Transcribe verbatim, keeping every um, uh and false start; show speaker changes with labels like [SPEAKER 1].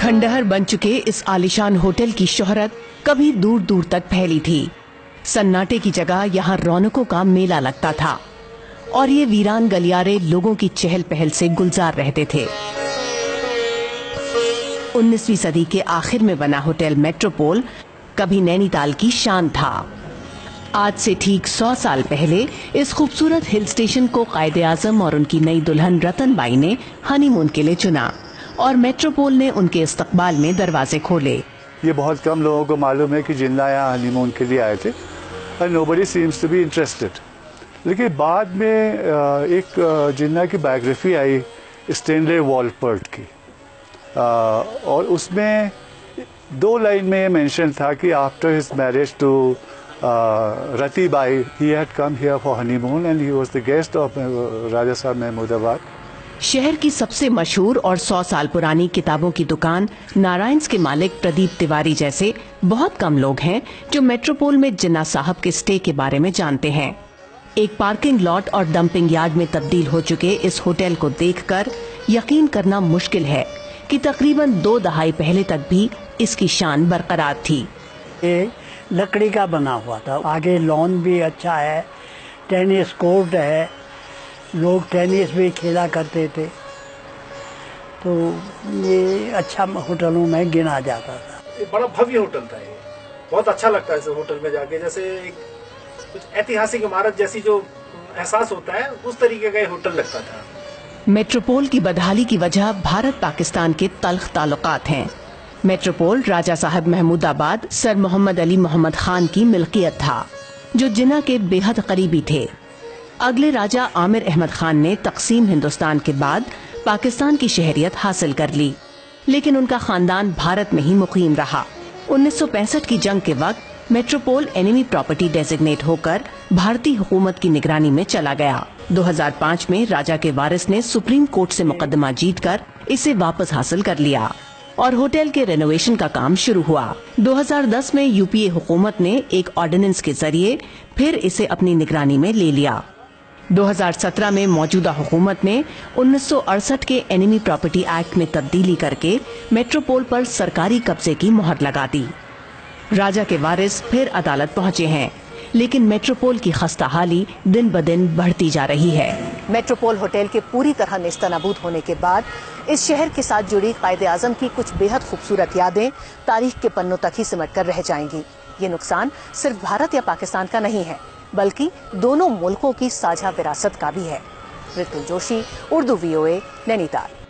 [SPEAKER 1] खंडहर बन चुके इस आलीशान होटल की शोहरत कभी दूर दूर तक फैली थी। सन्नाटे की जगह यहाँ रौनकों का मेला लगता था और ये वीरान गलियारे लोगों की चहल पहल से गुलजार रहते थे। उन्नीसवीं सदी के आखिर में बना होटल मेट्रोपोल कभी नैनीताल की शान था। आज से ठीक सौ साल पहले इस खूबसूरत हिल स्टेशन को कायदे आजम और उनकी नई दुल्हन रतनबाई ने हनीमून के लिए चुना और मेट्रोपोल ने उनके इस्तकबाल में दरवाजे खोले।
[SPEAKER 2] ये बहुत कम लोगों को मालूम है कि जिन्ना यहाँ हनीमून के लिए आए थे और nobody seems to be interested. लेकिन बाद में एक जिन्ना की बायोग्राफी आई स्टेनले वॉलपर्ट की, और उसमें दो लाइन में ये मेंशन था कि after his marriage to Ratibai he had come here for honeymoon and he was the guest of Raja Sahab Mahmudabad.
[SPEAKER 1] शहर की सबसे मशहूर और सौ साल पुरानी किताबों की दुकान नारायण्स के मालिक प्रदीप तिवारी जैसे बहुत कम लोग हैं जो मेट्रोपोल में जिन्ना साहब के स्टे के बारे में जानते हैं। एक पार्किंग लॉट और डंपिंग यार्ड में तब्दील हो चुके इस होटल को देखकर यकीन करना मुश्किल है कि तकरीबन दो दहाई पहले तक भी इसकी शान बरकरार थी।
[SPEAKER 3] ये लकड़ी का बना हुआ था, आगे लॉन भी अच्छा है, टेनिस कोर्ट है, लोग टेनिस भी खेला करते थे, तो ये अच्छा होटलों में गिना जाता था।
[SPEAKER 4] एक बड़ा भव्य होटल था ये, बहुत अच्छा लगता है इस होटल में जाके, जैसे एक कुछ ऐतिहासिक इमारत जैसी जो एहसास होता है उस तरीके का ये होटल लगता था।
[SPEAKER 1] मेट्रोपोल की बदहाली की वजह भारत पाकिस्तान के तल्ख ताल्लुकात हैं। मेट्रोपोल राजा साहब महमूदाबाद सर मोहम्मद अली मोहम्मद खान की मिल्कियत था, जो जिन्ना के बेहद करीबी थे। अगले राजा आमिर अहमद खान ने तकसीम हिंदुस्तान के बाद पाकिस्तान की शहरियत हासिल कर ली, लेकिन उनका खानदान भारत में ही मुकीम रहा। उन्नीस सौ पैंसठ की जंग के वक्त मेट्रोपोल एनिमी प्रॉपर्टी डेजिग्नेट होकर भारतीय हुकूमत की निगरानी में चला गया। दो हज़ार पाँच में राजा के वारिस ने सुप्रीम कोर्ट से मुकदमा जीतकर इसे वापस हासिल कर लिया और होटल के रेनोवेशन का काम शुरू हुआ। दो हज़ार दस में यूपीए हुकूमत ने एक ऑर्डिनेंस के जरिए फिर इसे अपनी निगरानी में ले लिया। दो हज़ार सत्रह में मौजूदा हुकूमत ने उन्नीस सौ अड़सठ के एनिमी प्रॉपर्टी एक्ट में तब्दीली करके मेट्रोपोल पर सरकारी कब्जे की मुहर लगा दी। राजा के वारिस फिर अदालत पहुंचे हैं, लेकिन मेट्रोपोल की खस्ताहाली दिन ब दिन बढ़ती जा रही है। मेट्रोपोल होटल के पूरी तरह नेस्तनाबूद होने के बाद इस शहर के साथ जुड़ी कायदे आजम की कुछ बेहद खूबसूरत यादें तारीख के पन्नों तक ही सिमट कर रह जाएंगी। ये नुकसान सिर्फ भारत या पाकिस्तान का नहीं है, बल्कि दोनों मुल्कों की साझा विरासत का भी है। Ritu Joshi, Urdu V O A, Nainital.